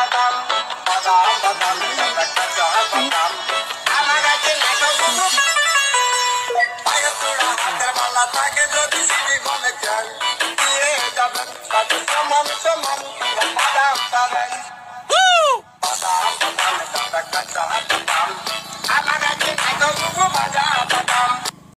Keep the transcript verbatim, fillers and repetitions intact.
বাদাম বাদাম বাদাম কাঁচা বাদাম আমার কাছে তোরা হাতের বালা থাকে যদি সিঁড়ি গলে চাল দিয়ে যাবেন তাদের সমান সমান বাদাম পাবেন।